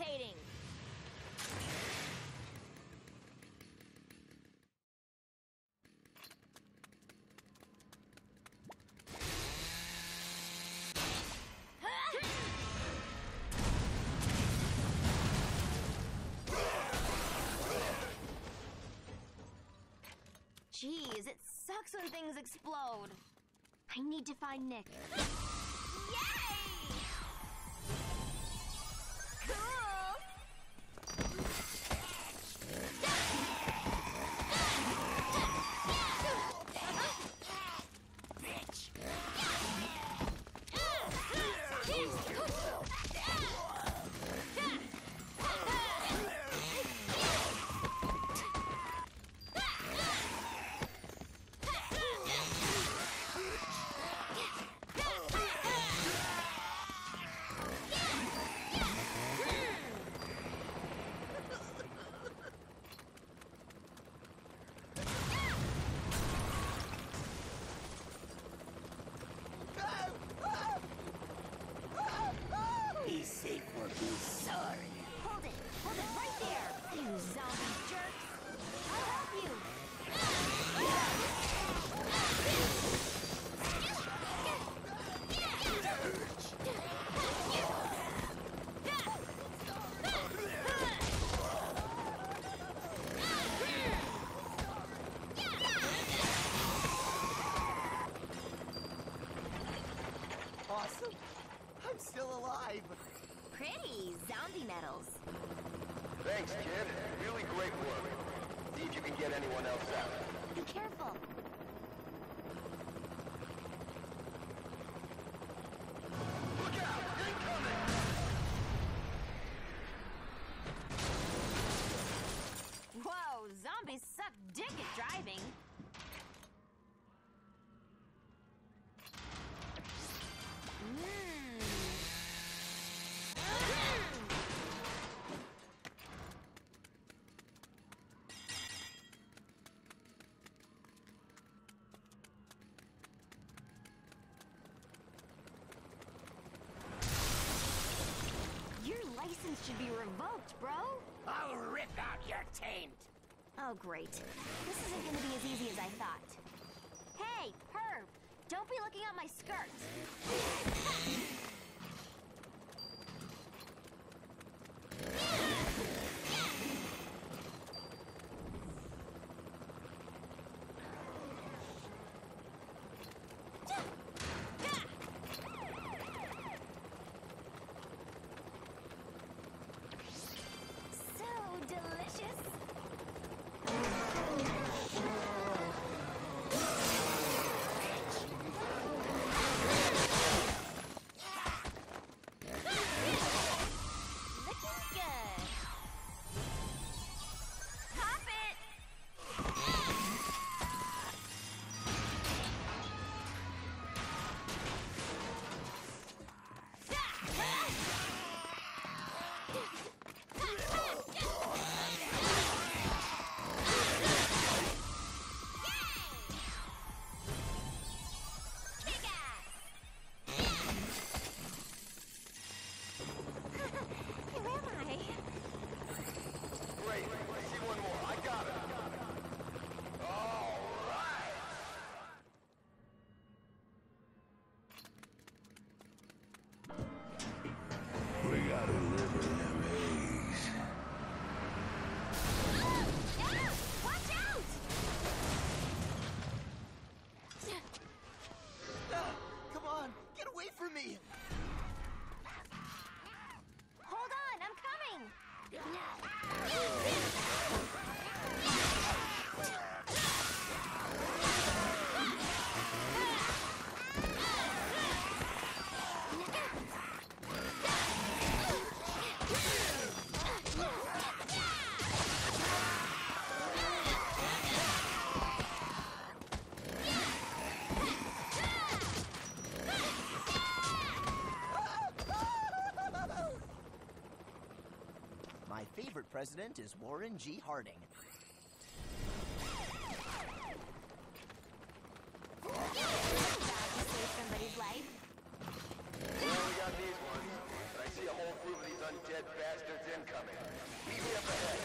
irritating. Jeez, it sucks when things explode. I need to find Nick. Yay! Cool! Bitch! Be safe or be sorry. Hold it right there, you zombie jerks. I'll help you. Awesome! I'm still alive! Pretty zombie medals. Thanks, kid. Really great work. See if you can get anyone else out. Be careful. Look out! Incoming! Whoa, zombies suck dick at driving. Your license should be revoked, bro. I'll rip out your taint. Oh, great. This isn't gonna be as easy as I thought. Hey, Herb! Don't be looking at my skirt! So delicious! Looking good. Pop it. Kick ass. Where am I? Great. I see one more. I got it. All right. We gotta live in the maze. Ah! Watch out! Ah, come on! Get away from me! Hold on, I'm coming! My favorite president is Warren G. Harding. Save somebody's life. Well, we got these ones, but I see a whole group of these undead bastards incoming. Meet me up ahead.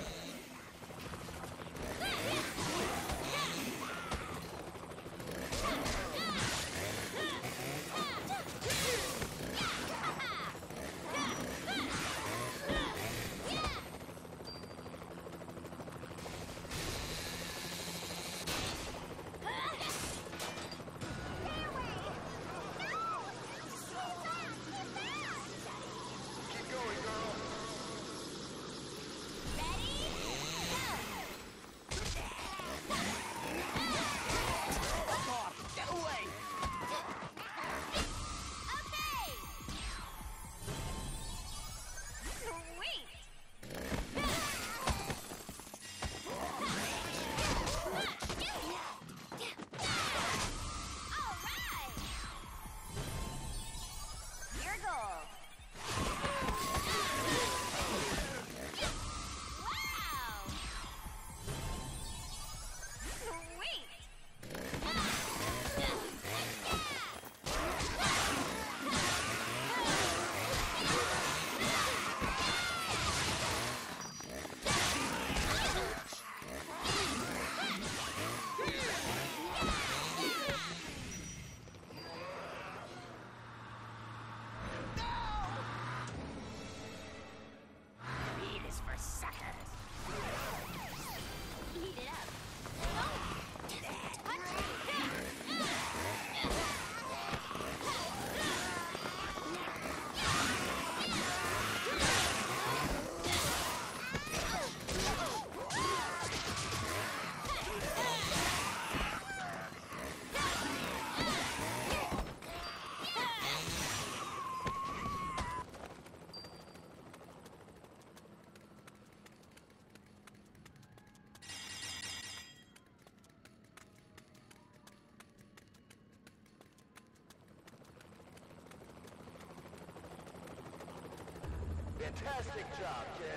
Fantastic job, kid.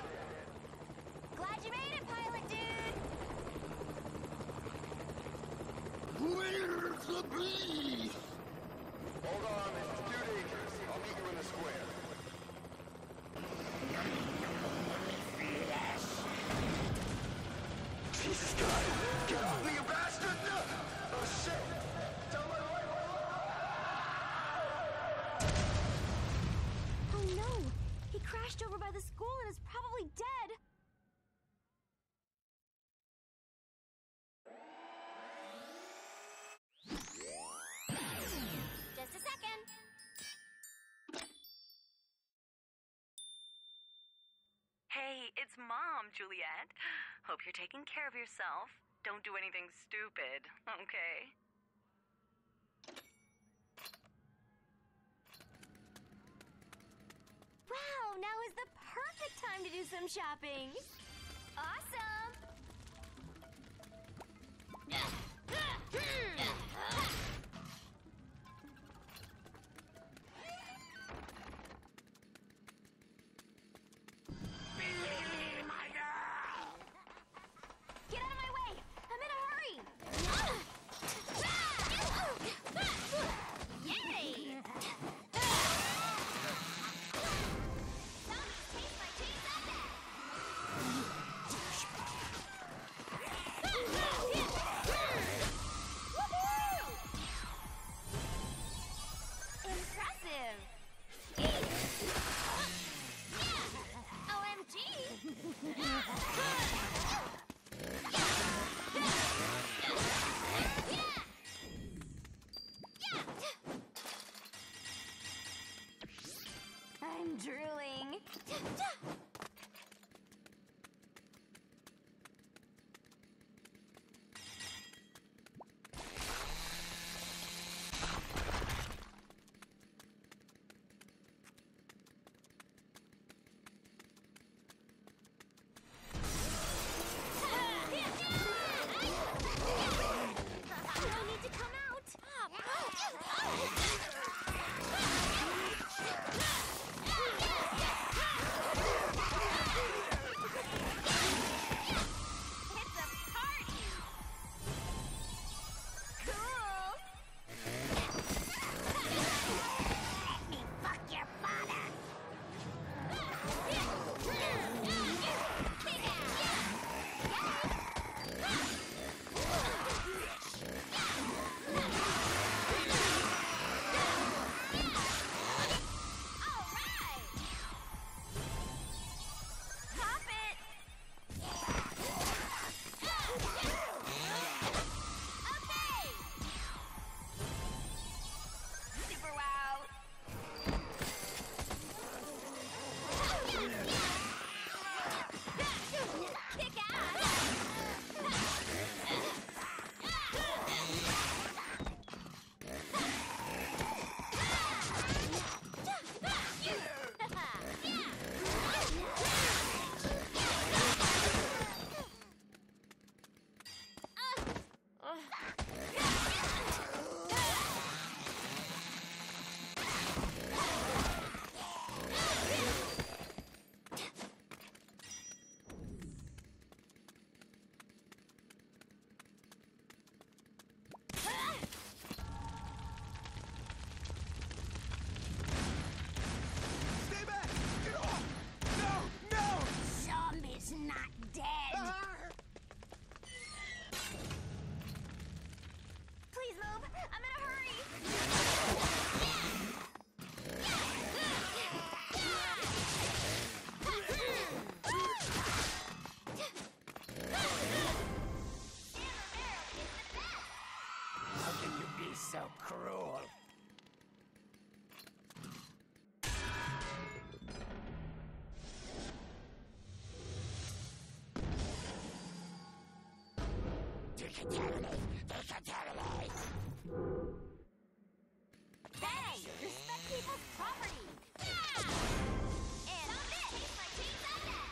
Glad you made it, pilot dude! Where's the beast? Hold on, this is too dangerous. I'll meet you in the square. Jesus Christ! Get off me, you bastard! Oh, shit! Tell my wife! Oh no! He crashed over by the school and is probably dead! Just a second! Hey, it's Mom, Juliet. Hope you're taking care of yourself. Don't do anything stupid, okay? Wow, now is the perfect time to do some shopping! Awesome! Get out of my way! I'm in a hurry! Yay! Zombies taste my chainsaw death! Woohoo! Hey! Respect people's property! Yeah! And on this! Taste my chainsaw neck!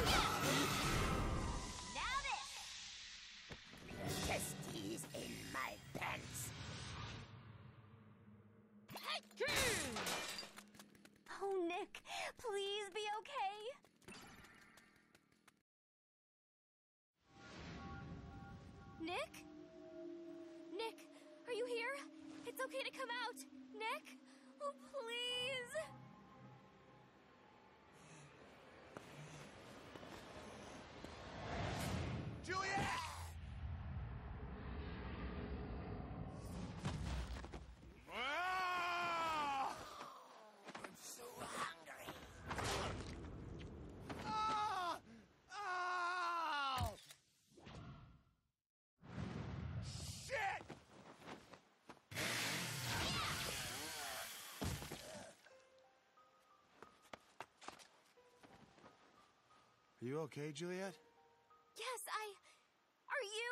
Now this! Testes in my pants. Oh, Nick, please be okay. Nick? Nick, are you here? It's okay to come out. Nick? Oh, please. Juliet! I'm so hungry. Ah! Ow! Shit! Are you okay, Juliet? Yes, Are you?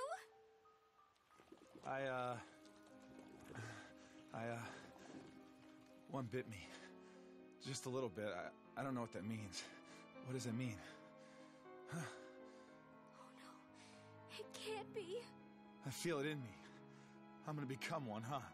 One bit me. Just a little bit. I don't know what that means. What does that mean? Huh? Oh, no. It can't be. I feel it in me. I'm gonna become one, huh?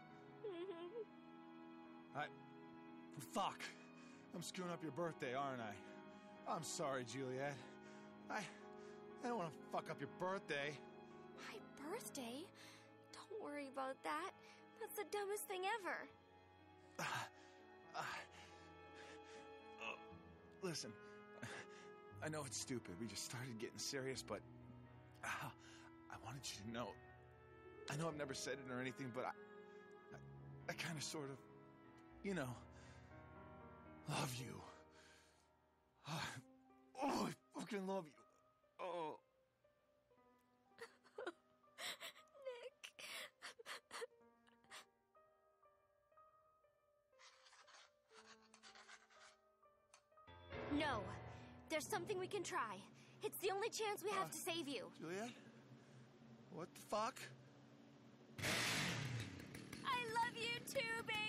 Fuck. I'm screwing up your birthday, aren't I? I'm sorry, Juliet. I don't want to fuck up your birthday. My birthday? Don't worry about that. That's the dumbest thing ever. Listen, I know it's stupid. We just started getting serious, but I wanted you to know. I know I've never said it or anything, but I kind of sort of, you know, love you. Oh, I fucking love you. Oh. Nick. No. There's something we can try. It's the only chance we have to save you. Juliet? What the fuck? I love you too, baby!